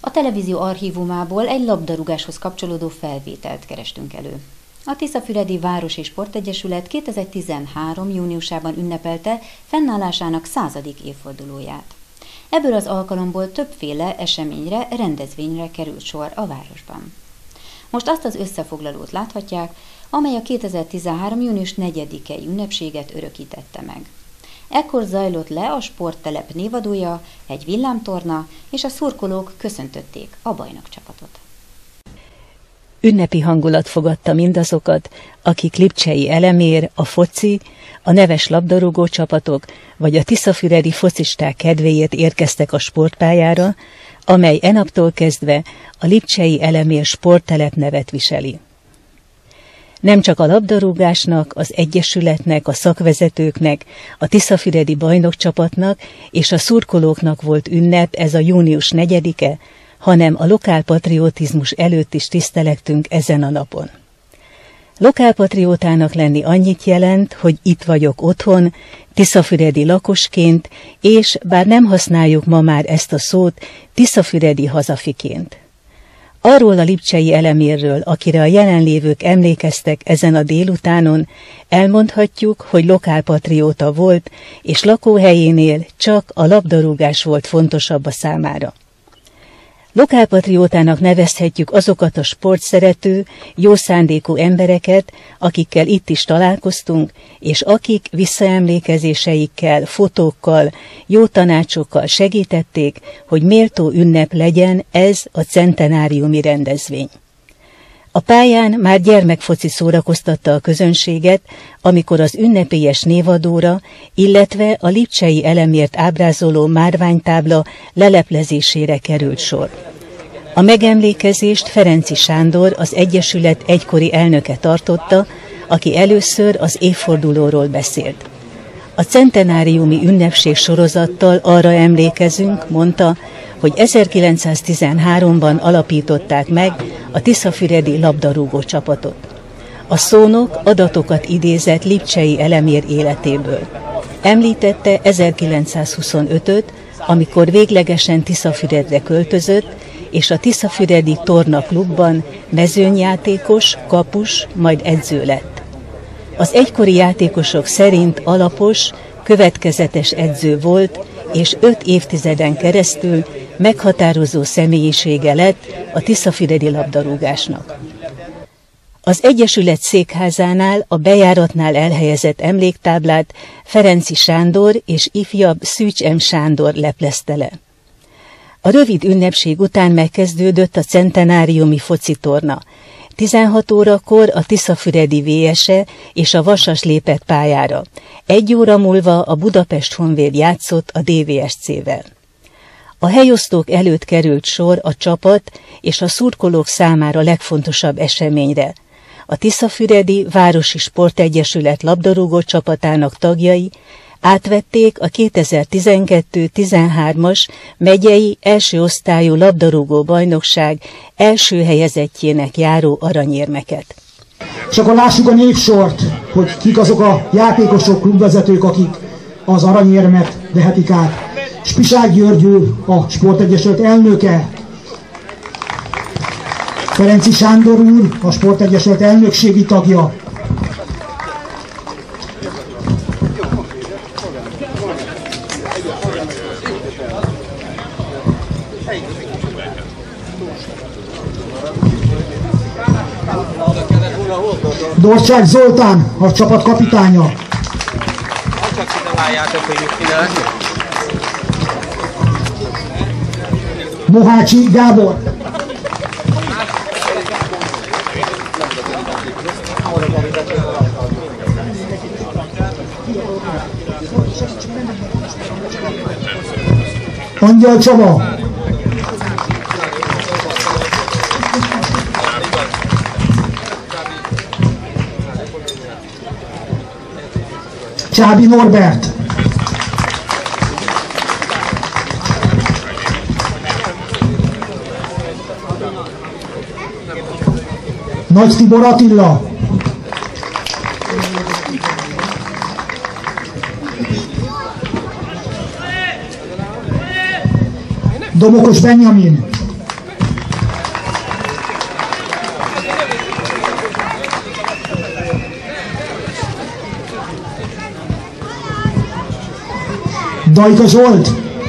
A televízió archívumából egy labdarúgáshoz kapcsolódó felvételt kerestünk elő. A Tiszafüredi Városi Sportegyesület 2013. júniusában ünnepelte fennállásának 100. évfordulóját. Ebből az alkalomból többféle eseményre, rendezvényre került sor a városban. Most azt az összefoglalót láthatják, amely a 2013. június 4-i ünnepséget örökítette meg. Ekkor zajlott le a sporttelep névadója, egy villámtorna, és a szurkolók köszöntötték a bajnokcsapatot. Ünnepi hangulat fogadta mindazokat, akik lipcsei elemér, a foci, a neves labdarúgó csapatok vagy a tiszafüredi focisták kedvéért érkeztek a sportpályára, amely enaptól kezdve a lipcsei elemér sporttelep nevet viseli. Nem csak a labdarúgásnak, az egyesületnek, a szakvezetőknek, a tiszafüredi bajnokcsapatnak és a szurkolóknak volt ünnep ez a június 4-e, hanem a lokálpatriotizmus előtt is tisztelektünk ezen a napon. Lokálpatriótának lenni annyit jelent, hogy itt vagyok otthon, tiszafüredi lakosként, és bár nem használjuk ma már ezt a szót, tiszafüredi hazafiként. Arról a lipcsei elemérről, akire a jelenlévők emlékeztek ezen a délutánon, elmondhatjuk, hogy lokálpatrióta volt, és lakóhelyénél csak a labdarúgás volt fontosabb a számára. Lokálpatriótának nevezhetjük azokat a sportszerető, jó szándékú embereket, akikkel itt is találkoztunk, és akik visszaemlékezéseikkel, fotókkal, jó tanácsokkal segítették, hogy méltó ünnep legyen ez a centenáriumi rendezvény. A pályán már gyermekfoci szórakoztatta a közönséget, amikor az ünnepélyes névadóra, illetve a lipcsei elemért ábrázoló márványtábla leleplezésére került sor. A megemlékezést Ferenczy Sándor, az Egyesület egykori elnöke tartotta, aki először az évfordulóról beszélt. A centenáriumi ünnepség sorozattal arra emlékezünk, mondta, hogy 1913-ban alapították meg a tiszafüredi labdarúgó csapatot. A szónok adatokat idézett lipcsei elemér életéből. Említette 1925-öt, amikor véglegesen Tiszafüredre költözött, és a tiszafüredi Torna klubban mezőnyjátékos, kapus, majd edző lett. Az egykori játékosok szerint alapos, következetes edző volt, és 5 évtizeden keresztül meghatározó személyisége lett a tiszafüredi labdarúgásnak. Az Egyesület székházánál a bejáratnál elhelyezett emléktáblát Ferenczy Sándor és ifjabb Szűcs M. Sándor leplezte le. A rövid ünnepség után megkezdődött a centenáriumi focitorna. 16 órakor a tiszafüredi VS-e és a Vasas lépett pályára. 1 óra múlva a Budapest Honvéd játszott a DVSC-vel. A helyosztók előtt került sor a csapat és a szurkolók számára legfontosabb eseményre. A Tiszafüredi Városi Sportegyesület labdarúgó csapatának tagjai átvették a 2012-13-as megyei első osztályú labdarúgó bajnokság első helyezettjének járó aranyérmeket. És akkor lássuk a névsort, hogy kik azok a játékosok, klubvezetők, akik az aranyérmet vehetik át. Spisák Györgyő, a Sportegyesület elnöke, Ferenczy Sándor úr, a Sportegyesület elnökségi tagja, Dorcsák Zoltán, a csapat kapitánya, Mohácsi Gábor, Angyal Csaba, Csábi Norbert, Nagy Tibor Attila, Domokos Benjamin, Dajka Zsolt.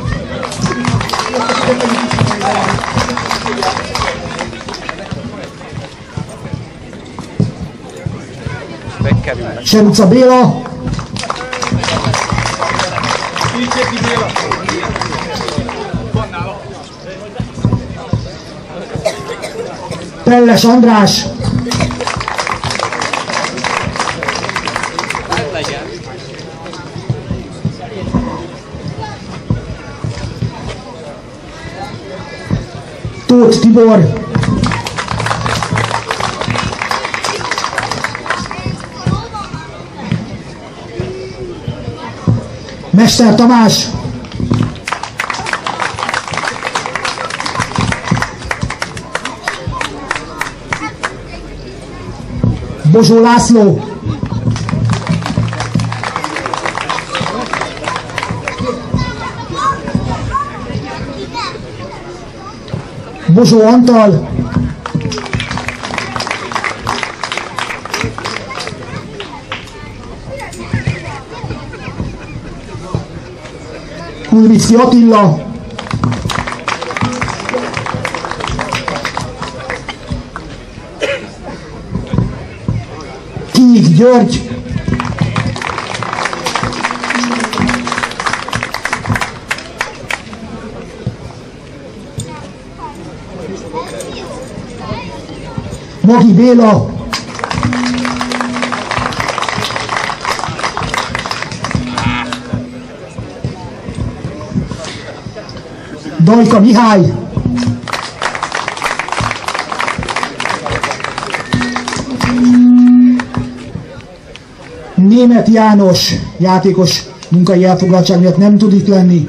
Seruca Béla. Pelles András. Tóth Tibor. Mester Tamás. Bozsó László. Bozsó Antal. Kulvicki Attila. Kíg György. Magi Béla. Dajka Mihály. Németh János játékos munkai elfoglaltság miatt nem tud itt lenni.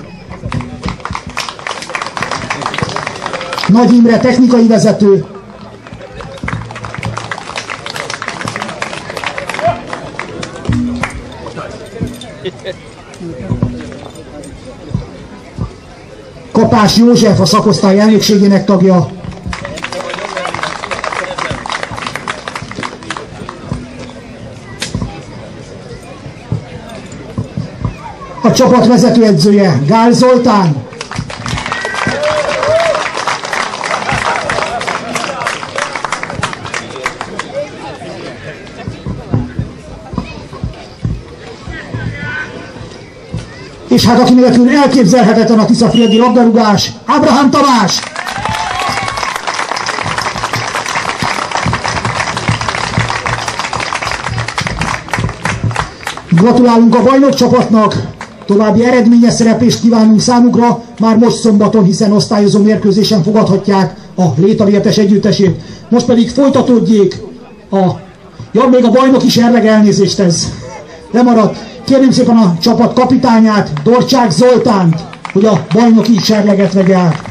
Nagy Imre technikai vezető. Kapás József, a szakosztály elnökségének tagja. A csapat vezetőedzője Gál Zoltán. És hát aki nélkül elképzelhetetlen a tiszafüredi labdarúgás, Ábrahám Tamás! Gratulálunk a bajnokcsapatnak, további eredményes szereplést kívánunk számukra már most szombaton, hiszen osztályozó mérkőzésen fogadhatják a Létavértes együttesét. Most pedig folytatódjék még a bajnoki serleg, elnézést, ez lemaradt. Kérném szépen a csapat kapitányát, Dorcsák Zoltánt, hogy a bajnoki serleget vegye át.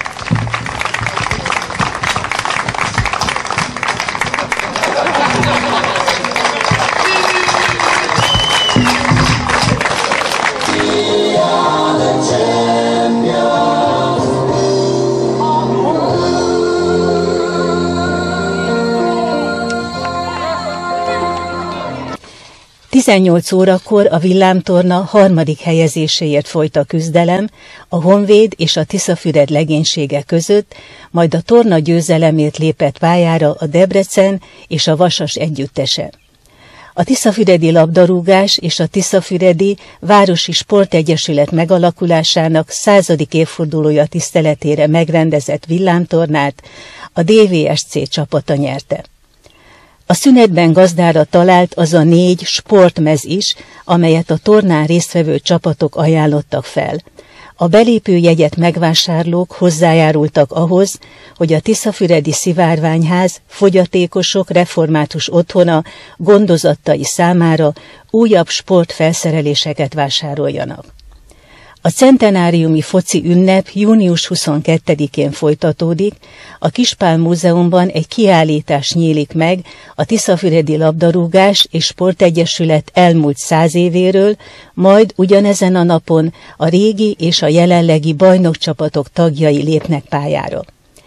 Tizennyolc órakor a villámtorna harmadik helyezéséért folyt a küzdelem a Honvéd és a Tiszafüred legénysége között, majd a torna győzelemért lépett pályára a Debrecen és a Vasas együttese. A tiszafüredi labdarúgás és a Tiszafüredi Városi Sportegyesület megalakulásának 100. évfordulója tiszteletére megrendezett villámtornát a DVSC csapata nyerte. A szünetben gazdára talált az a 4 sportmez is, amelyet a tornán résztvevő csapatok ajánlottak fel. A belépőjegyet megvásárlók hozzájárultak ahhoz, hogy a Tiszafüredi Szivárványház fogyatékosok református otthona gondozattai számára újabb sportfelszereléseket vásároljanak. A centenáriumi foci ünnep június 22-én folytatódik, a Kispál Múzeumban egy kiállítás nyílik meg a Tiszafüredi Labdarúgás és Sportegyesület elmúlt 100 évéről, majd ugyanezen a napon a régi és a jelenlegi bajnokcsapatok tagjai lépnek pályára.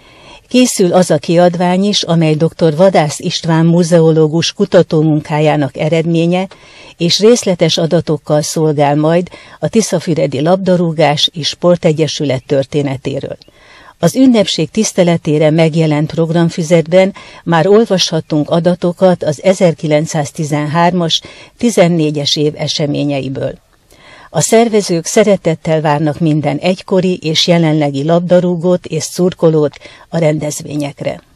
Készül az a kiadvány is, amely dr. Vadász István muzeológus kutatómunkájának eredménye, és részletes adatokkal szolgál majd a Tiszafüredi Labdarúgás és Sportegyesület történetéről. Az ünnepség tiszteletére megjelent programfüzetben már olvashattunk adatokat az 1913-as, 14-es év eseményeiből. A szervezők szeretettel várnak minden egykori és jelenlegi labdarúgót és szurkolót a rendezvényekre.